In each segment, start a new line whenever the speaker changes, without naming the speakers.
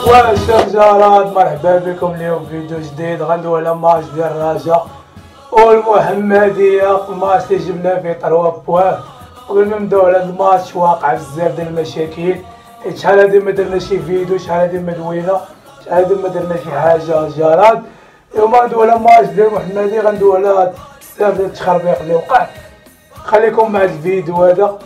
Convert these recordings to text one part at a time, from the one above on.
وشجرات مرحبا بكم اليوم فيديو جديد. غندوي على ماتش ديال الرجاء والمحمديه، الماتش اللي جبنا فيه 3 بوان. قبل ما نبداو على هذا الماتش واقع بزاف ديال المشاكل، حيت شحال هادي ما درنا شي فيديو، شحال هادي ما دوينا، شحال هادي ما درنا شي حاجه جراد. اليوم غندوي على ماتش ديال المحمديه، غندوي على بزاف ديال التخربيق اللي وقع. خليكم مع الفيديو هذا.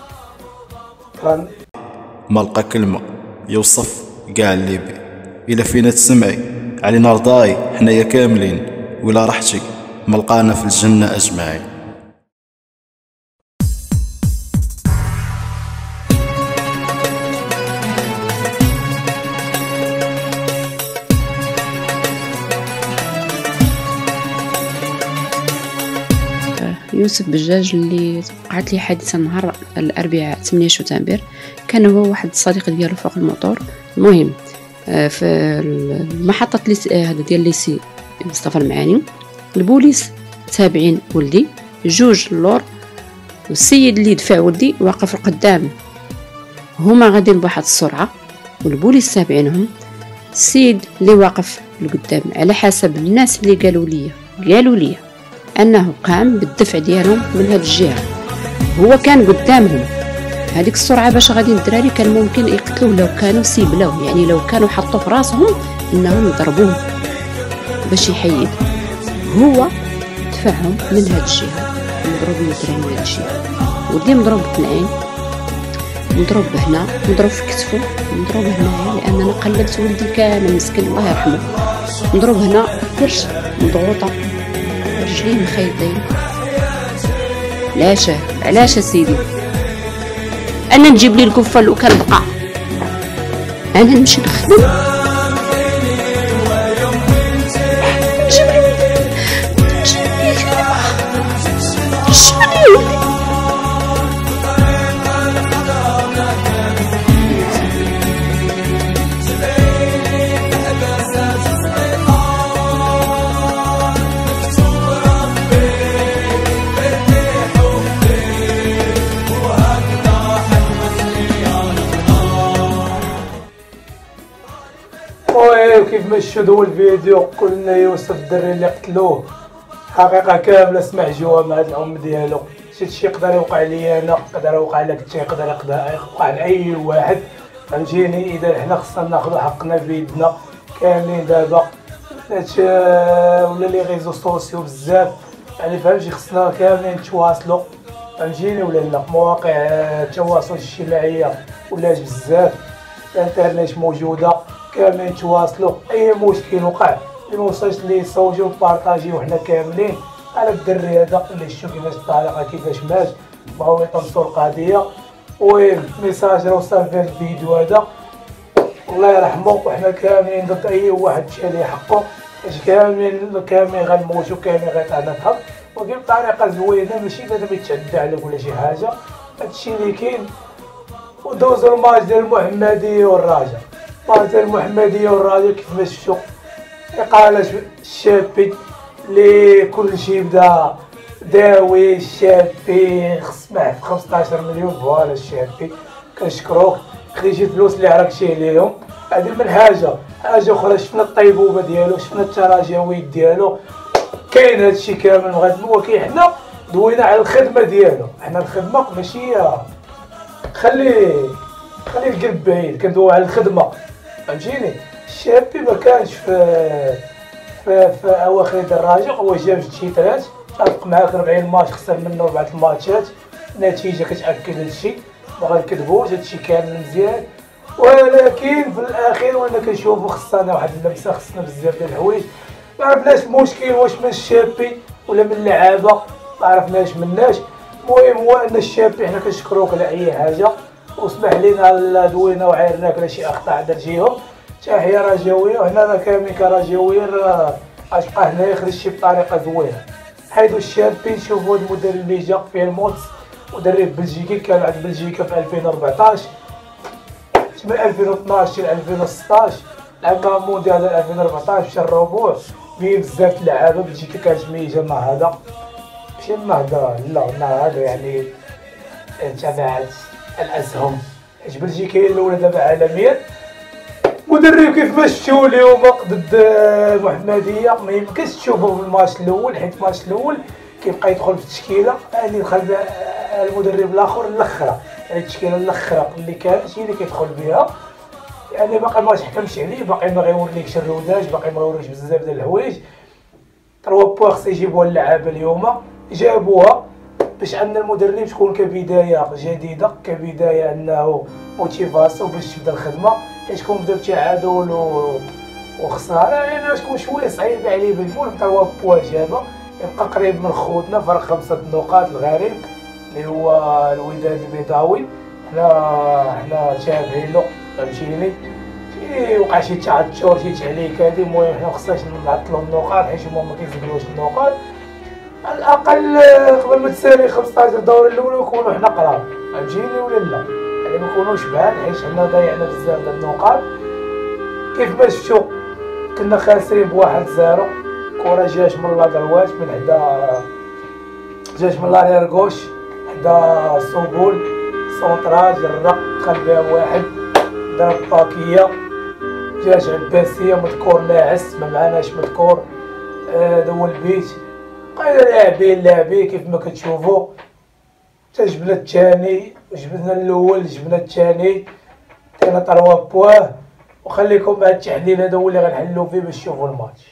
ما لقى كلمه يوصف كاع اللي بي. الا فينا تسمعي علينا رضاي حنايا كاملين، ولا رحتي ما لقانا في الجنه اجمعين.
يوسف بجاج اللي وقعت لي حادثه نهار الاربعاء 8 شتنبر، كان هو واحد الصديق ديالو فوق الموطور. المهم في المحطه هذا ديال ليسي مصطفى المعاني، البوليس تابعين ولدي، جوج اللور، والسيد اللي دفع ولدي واقف القدام، هما غاديين بواحد السرعه والبوليس تابعينهم. السيد اللي واقف القدام على حسب الناس اللي قالوا لي انه قام بالدفع ديالهم من هاد الجهه، هو كان قدامهم. هذيك السرعه باش غادي الدراري كان ممكن يقتلوه لو كانوا سيبلاوه، يعني لو كانوا حطوا في راسهم انهم يضربوه باش يحيد، هو دفعهم من هاد الجهه، مضروب الدراري من هاد الجهه. ودي مضروب بالعين، مضروب هنا، مضروب في كتفه، مضروب هنايا، لان انا قلبت ولدي كامل مسكين الله يرحمه. مضروب هنا الكرش، مضغوطه، رجليه مخيطين. علاش سيدي انا نجيب لي الكفه لو كان بقى انا نمشي نخدم،
كيف ما شفتوا الفيديو قلنا يوسف الدري اللي قتلوه حقيقه كامله سمع جوا مع هاد الام ديالو. شي يقدر يوقع لي انا، يقدر يوقع لك انت، يقدر يوقع لاي واحد، فهمتيني. اذا حنا خصنا ناخذ حقنا بيدنا كاملين دابا، ولا لي ريزو سوسيو بزاف، يعني فهمتي خصنا كاملين نتواصلوا، فهمتيني ولا لا. مواقع التواصل الاجتماعيه ولات بزاف، الانترنت موجوده، كاملين نتواصلوا. اي مشكل وقع اللي ما وصلش ليه صوتوا وبارطاجيو حنا كاملين على الدري هذا اللي شفتوا كيفاش الطريقه كيفاش مات، بغاو يطمسوا القضيه. المهم ميساج وصل في الفيديو هذا، الله يرحمه، وحنا كاملين ضد اي واحد مشى ليه حقه، باش كاملين غنموتوا، كاملين غيطعنا الحق، ولكن بطريقه زوينه، ماشي لازم يتعدى عليك ولا شي حاجه. هادشي اللي كاين. ودوزو الماتش ديال المحمديه والرجاء. الماتش ديال المحمديه والرجاء كيف ما شفتوا، إقالة الشابي اللي كلشي بدا داوي. الشابي خص معاه 15 مليون، فوالا الشابي كنشكروك، خديتي الفلوس اللي عرقتي عليهم. هادي من حاجه اخرى، شفنا الطيبوبه ديالو، شفنا التراجويات ديالو، كاين هادشي كامل مغادم. ولكن حنا دوينا على الخدمه ديالو، حنا الخدمه ماشي خلي القلب بعيد، كندويو على الخدمه، فهمتيني. الشابي ما كانش في اواخر الدراجه، هو جاب تيترات، تفق معاك 40 ماتش، خسر منه 4 الماتشات، النتيجه كتاكد هادشي، ما غنكذبوش، هادشي كامل مزيان. ولكن في الاخير وانا كنشوفو خصنا واحد اللمسه، خصنا بزاف ديال الحوايج. ما عرفناش المشكل واش من الشابي ولا من اللعابه، ما عرفناش مناش. المهم هو ان الشابي حنا كنشكروك على اي حاجه، وسمح لينا دوينا وعايرناك على شي اخطاء درتيهم. تحيه رجاويه، وحنا راه كاملين كرجاويين غتبقى هنا يخرج شي بطريقه زوينه. حيدو الشابي، نشوفو هاد المدرب اللي جا فيه الموتس، مدرب بلجيكي، كان عند بلجيكا في 2014 من 2012 ل 2016، لعب مونديال 2014 مشى الربوع، فيه بزاف اللعابه. بلجيكا كانت ميجه مع هذا، ماشي النهضه، لا النهضه هذا يعني تبعت الاسهم، حيت بلجيكا هي الاولى دابا عالميا. مدرب كيف ما شفتوا اليوم ضد المحمديه ما يمكنش تشوفوا في الماتش الاول، حيت الماتش الاول كيبقى يدخل في التشكيله اللي دخل المدرب الاخر الاخره، يعني التشكيله الاخره اللي كانت هي اللي كيدخل بها، يعني باقي ما تحكمش عليه، باقي ما غيوريكش الروداج، باقي ما غيوريكش بزاف ديال الحوايج. 3 بوان خص يجيبوها اللعابه اليوم، جابوها باش ان المدرب تكون كبدايه جديده، كبدايه انه موتيفاسيون باش تبدا الخدمه، حيت كون بداو تعادل وخساره يعني تكون شويه صعيبه عليه بالجمهور. 3 بوان جابها، يبقى قريب من خوتنا، فرق 5 نقاط الغريب اللي هو الوداد البيضاوي. حنا تابعينو فهمتيني، وقع شي تعثر شي تعليك هادي، المهم حنا مخصناش نعطلو النقاط حيت هما ما كيسجلوش النقاط. على الاقل قبل ما تسالي 15 دور الاولى نكونوا حنا قراب، فهمتيني ولا لا؟ يعني ما نكونوش بعاد حيت حنا ضيعنا بزاف ديال النقاط. كيف ما شفتوا كنا خاسرين ب1-0، كره جاش من لا دروات من حدا، جاش من لا غوش حدا سوبول سونطراج الرق، دخل بها واحد ضرب باكيه، جاش عباسيه مذكور ناعس ما معناش مذكور دول البيت. بقينا لاعبين كيف ما كتشوفوا، جبنا الثاني وجبنا الاول جبنا الثاني، عطينا 3 بوان. وخليكم مع التحليل هذا هو اللي غنحلو فيه باش تشوفوا الماتش.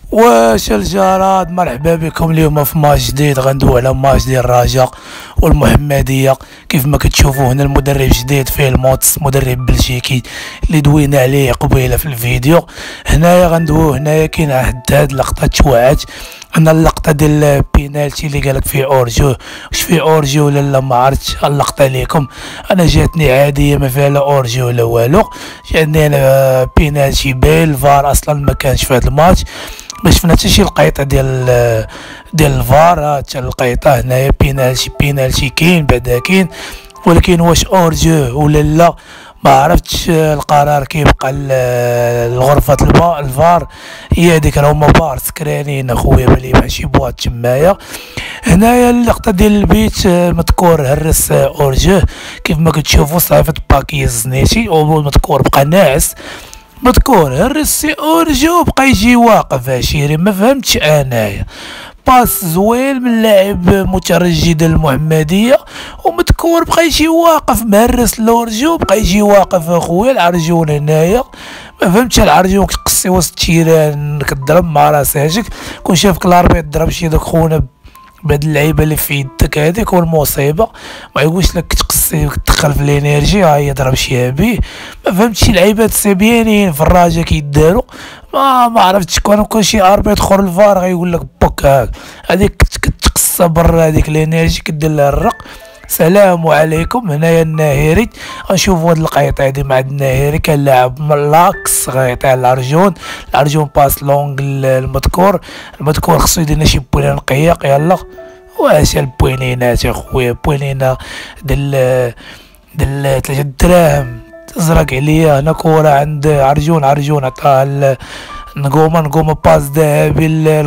واش الجراد، مرحبا بكم اليوم في ماتش جديد، غندوي على ماتش ديال الرجاء والمحمديه. كيف ما كتشوفوا هنا المدرب جديد فيه الموتس، مدرب بلجيكي اللي دوينا عليه قبيله في الفيديو. هنايا غندويو، هنايا كاين هاد اللقطه توعات، انا اللقطه ديال البينالتي اللي قالك فيه اورجو، واش فيه اورجو ولا لا ما عرفتش، اللقطه ليكم انا جاتني عاديه ما فيها لا اورجو ولا والو، جاتني انا بينالتي باين، الفار اصلا ما كانش في هذا الماتش، ما شفنا حتى شي لقيطه ديال الفار. حتى اللقيطه هنايا بينالتي كاين بعدا كاين، ولكن واش اورجو ولا لا ما عرفتش. القرار كيبقى لغرفه الفار، هي هذيك راهما بار سكرانين اخويا بالي ماشي بواط تمايا. هنايا اللقطه ديال البيت مذكور هرس اورجو، كيف ما كتشوفوا صافط باكي الزنيتي، ومذكور بقى ناعس، مذكور هرس اورجو بقى يجي واقف عشيري، ما فهمتش انايا. باس زوين من لاعب مترجي المحمديه، ومذكور بقى يجي واقف مهرس لورجو، بقى يجي واقف اخويا. العرجون هنايا ما فهمتش، العرجون كتقصي وسط التيران كضرب مع راسك، كون شافك الاربيط ضرب شي داك خونا بهاد اللعيبه اللي في يدك هذيك والمصيبه، ما يقولش لك تقصي وتدخل في الانرجي، ها هي ضرب شي بيه. ما فهمتش اللعيبات سابيانين في الراجا كيداروا، ما عرفتش كون شي اربيط اخر الفار غيقول لك بوك هاك، هذيك كتقصى برا هذيك الانرجي كدير لها الرق. السلام عليكم. هنايا الناهري، غنشوفوا هاد القيطه هادي مع الناهري، كان لاعب من لاكس غيطيح العرجون باس لونغ المذكور خصو يدير شي بوينه نقيق. يلا واش البوينينات اخويا، بوينينا ديال 3 دراهم تزرق عليا. هنا كره عند عرجون عطاها نقوم باس ذهبي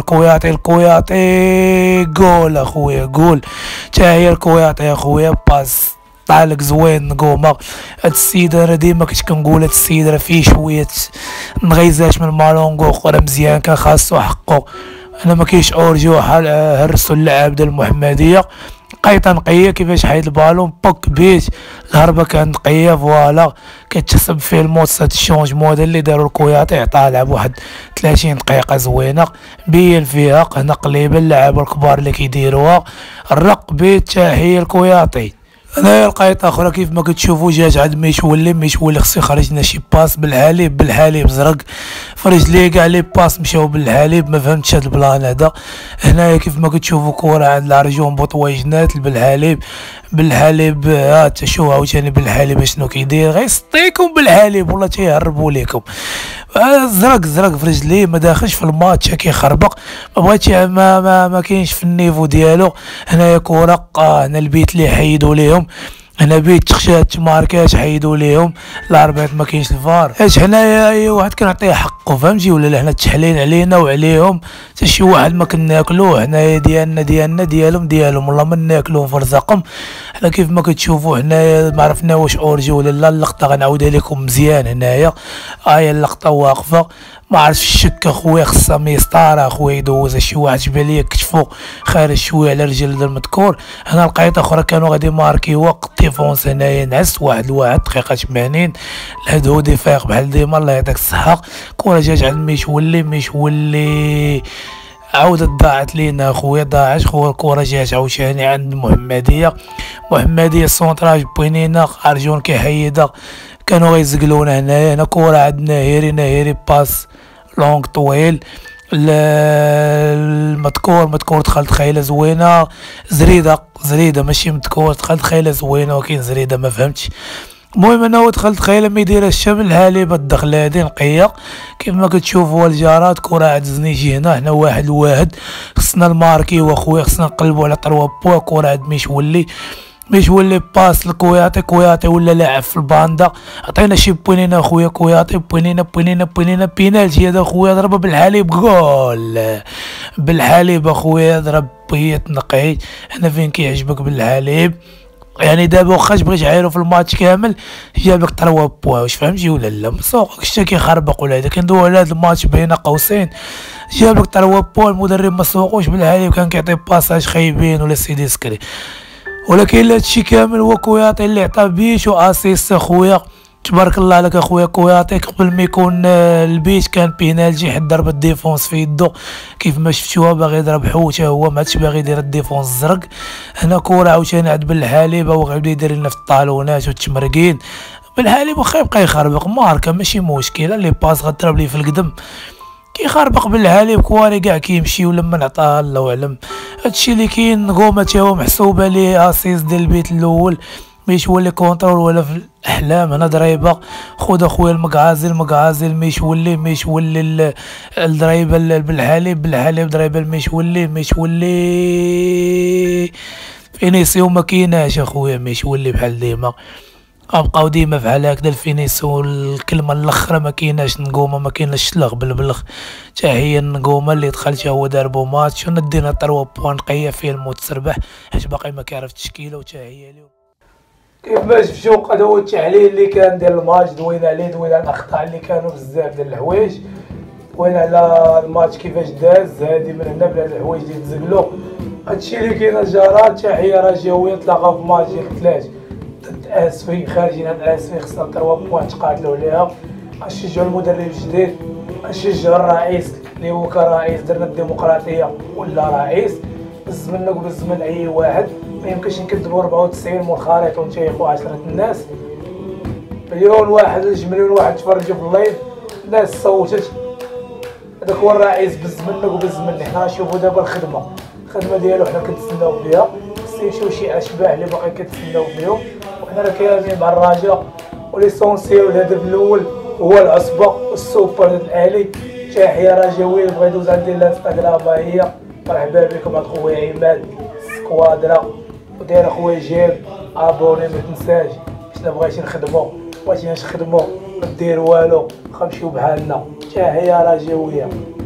الكوياطي جول اخويا، جول تا هي الكوياطي اخويا، باس طالق زوين. نقوم هاد السيد انا ديما كنت كنقول هاد السيد راه فيه شويه نغيزات من مالونغو، راه مزيان كان خاصو حقه. انا ما كاينش اورجو هرسو اللاعب ديال المحمديه، قيطه نقيه كيفاش حيد البالون بوك بيت، الهربه كانت نقيه فوالا، كتحسب فيه الموت. هاد الشونجمون هذا اللي دارو الكوياطي، عطاه لعب واحد 30 دقيقه زوينه، بين فيها هنا قليبه اللعابه الكبار اللي كيديروها. الرق بيت تحيه الكوياطي. هنايا لقيت اخرى كيف ما كتشوفوا، جات عند ميشولي خصو يخرج لنا شي باس بالحليب زرق في رجليه، كاع لي باس مشاو بالحليب، ما فهمتش هاد البلان هذا. هنايا كيف ما كتشوفوا كره عند العرجون بوطويجنات بالحليب ها تشوفوا عاوتاني بالحليب شنو كيدير، غيسطيكم بالحليب والله تيهربوا لكم. زرق في رجليه، ما داخلش في الماتش، كيخربق، ما بغيتش ما كاينش في النيفو ديالو. هنايا كره هنا البيت اللي حيدوا ليهم، هنا بيت تخشات ماركاش حيدوا ليهم، الاربيط ما كاينش الفار. اش هنايا اي واحد كنعطيه حق فهمتي ولا حنا تحلين علينا وعليهم حتى شي واحد ما كناكلوه. حنايا ديالنا ديالهم والله ما ناكلوهم في رزقهم. حنا كيف ما كتشوفوا حنايا ما عرفنا واش اورجي ولا لا. اللقطه غنعاودها لكم مزيان هنايا، هاهي اللقطه واقفه. ما عرفتش الشك اخويا، خصها مسطره اخويا يدوزها شي واحد، جبال ليا كتفو خارج شويه على رجل هذا المذكور. هنا لقيت اخرى كانوا غادي ماركيو ديفونس هنايا نعس واحد دقيقه 80. الهدهودي فايق بحال ديما الله يعطيك الصحه. كره جات عند ميشولي عاودت ضاعت لينا اخويا، ضاعت خويا. الكره جات عاوتاني عند محمديه السونطراج بوينينا خارجون كيحيدها، كانوا غيزقلونا هنا كره عندنا هيري باس لونغ طويل. المذكور دخلت خايله زوينه، زريده ماشي مذكور، دخلت خايله زوينه ولكن زريده ما فهمتش. المهم انا دخلت خايله ما يديرها الشمل هالبه الدخله هادي نقيه كيف ما كتشوفوا الجارات. كره عزني يجي هنا حنا واحد خصنا الماركي واخويا، خصنا نقلبوا على 3 بوا. كره عند ميشولي باس لكوياطي ولا لاعب في الباندا. عطينا شي بوينينا اخويا كوياطي، بوينينا بينالتي هذا اخويا، ضربه بالحليب جول بالحليب اخويا، ضرب هي تنقي. انا فين كيعجبك بالحليب يعني دابا واخا بغيت عايرو في الماتش كامل جاب لك 3 بوا، واش فهمتي ولا لا؟ مسوقك شتا كيخربق ولا هذا كندوي على هذا الماتش بين قوسين جاب لك 3 بوا. المدرب ما سوقوش بالحليب، كان كيعطي باساج خايبين ولا سيدي سكري. ولكن هادشي كامل هو كوياطي اللي عطا بيش واسيست اخويا، تبارك الله عليك اخويا كوياطي. قبل ما يكون البيت كان بينالتي حد ضرب الديفونس في يدو كيف ما شفتوها، باغي يضرب حوته هو ما عادش باغي يدير الديفونس الزرق. هنا كره عاوتاني عند بالحليب وغيبدا يدير لنا في الطالونات والتمرقين. بالحليب واخا يبقى يخربق ماركه ماشي مشكله، لي باس غضرب لي في القدم كيخربق بالحليب كواري كاع كيمشي ولما نعطاها الله اعلم. هادشي اللي كاين. نقومه تا هو محسوبه ليه اسيس ديال البيت الاول، مش ولي كونترول ولا في الاحلام. هنا ضريبه خذ اخويا المقعازل مش ولي الضريبه بالحليب ضريبه مش ولي فينيسيو ما كايناش اخويا مش ولي بحال ديما. غنبقاو ديما بحال هكذا الفينيسيو الكلمه الاخرى ما كايناش. نقومه ما كايناش شلغ بالبلغ. حتى هي نقومه اللي دخلت هو داربو ماتش وندينا 3 بوان نقيه فيه الموت تربح حيت باقي ما كيعرف التشكيله وتا هي اليوم كيف ما شفتو. قدوه التحليل اللي كان ديال الماتش دوينا عليه، دوينا على الاخطاء اللي كانوا بزاف ديال الحوايج، دوينا على الماتش كيفاش داز هادي من هنا بلا الحوايج اللي تزقلو. هادشي اللي كاين الجارات. تحيه رجاويه نتلاقاو في ماتش ديال الثلاث ضد اسفين خارجين. هاد اسفين خصنا 3 بوان تقاتلوا عليها. غنشجعوا المدرب الجديد، غنشجعوا الرئيس اللي هو كرئيس درنا الديمقراطيه ولا رئيس. بز منك وبز من اي واحد، ما يمكنش نكذبوا 94 مول خريطه ونتيقوا 10 الناس. مليون واحد ولا 2 مليون واحد تفرجوا في اللايف، الناس صوتت. هذاك هو الرئيس بز منك وبز مني. حنا نشوفوا دابا الخدمه ديالو حنا كنتسناو فيها. خص يمشيو شي اشباح اللي باقي كنتسناو فيهم، وحنا راه كاملين مع الرجاء. وليسونسيال الهدف الاول هو العصبه والسوبر العالي. تحيه رجاويه اللي بغا يدوز عندي الانستغرام ها هي. مرحبا بكم عند خويا عماد سكوادرا، وداير خويا جيب ابوني ما تنساش. حنا بغيتي نخدمو ما دير والو، نمشيو بحالنا. تحيه رجاويه.